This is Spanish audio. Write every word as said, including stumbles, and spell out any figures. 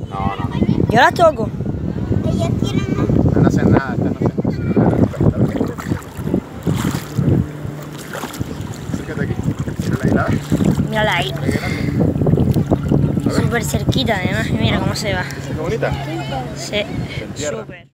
No, no, no. Yo las toco. Ellas tienen más. No hacen nada, estas no hacen nada. Acércate aquí. Mírala ahí, Mírala ahí. Súper cerquita además, mira cómo se va. ¿Es bonita? Sí, Se entierra. súper.